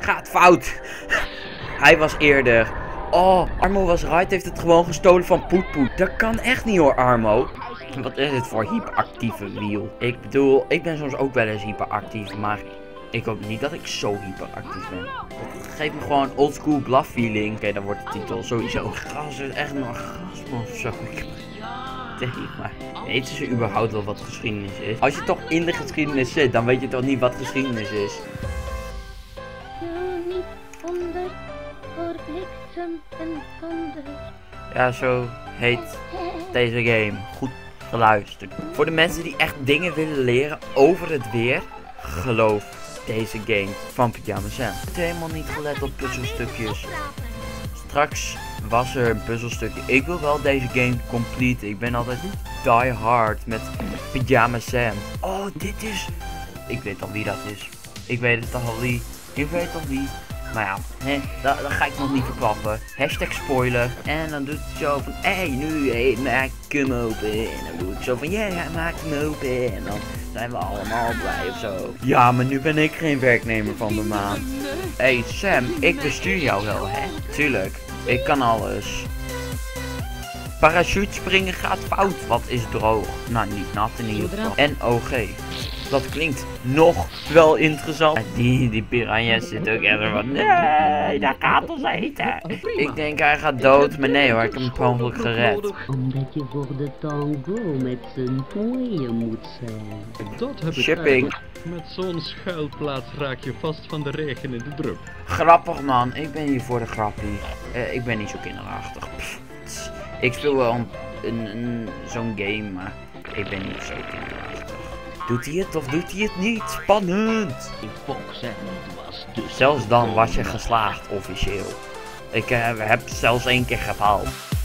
gaat fout. Hij was eerder. Oh, Armo was right, heeft het gewoon gestolen van Poetpoet. Dat kan echt niet hoor, Armo. Wat is het voor hyperactieve wiel? Ik bedoel, ik ben soms ook wel eens hyperactief, maar ik hoop niet dat ik zo hyperactief ben. Het geeft me gewoon oldschool bluff feeling. Oké, dan wordt de titel sowieso. Gras is echt nog gas of zo. Maar weten ze überhaupt wel wat geschiedenis is? Als je toch in de geschiedenis zit, dan weet je toch niet wat geschiedenis is. Ja, zo heet deze game. Goed geluisterd. Voor de mensen die echt dingen willen leren over het weer, geloof deze game van Pyjama Sam. Ik heb helemaal niet gelet op puzzelstukjes. Straks was er een puzzelstukje. Ik wil wel deze game complete. Ik ben altijd die hard met Pyjama Sam. Oh, dit is... Ik weet al wie dat is. Ik weet het al wie. Ik weet al wie. Maar ja, dat ga ik nog niet verklappen. Hashtag spoiler. En dan doet het zo van, maak hem open. En dan doe ik zo van, ja, maak hem open. En dan zijn we allemaal blij of zo. Ja, maar nu ben ik geen werknemer van de maand. Hey Sam, ik bestuur jou wel, hè? Tuurlijk, ik kan alles. Parachutespringen gaat fout. Wat is droog? Nou, niet nat in ieder geval. En OG. Dat klinkt nog wel interessant. Die piranha zit ook echt van, nee, daar gaat ons eten. Ik denk hij gaat dood, maar nee hoor, ik heb hem per ongeluk gered. Omdat je voor de tango met z'n tweeën moet zijn. Dat heb ik Shipping. Met zo'n schuilplaats raak je vast van de regen in de druk. Grappig man, ik ben hier voor de grappie. Ik ben niet zo kinderachtig. Ik speel wel zo'n game, maar ik ben niet zo kinderachtig. Doet hij het of doet hij het niet? Spannend! Zelfs dan was je geslaagd, officieel. Ik heb zelfs 1 keer gehaald.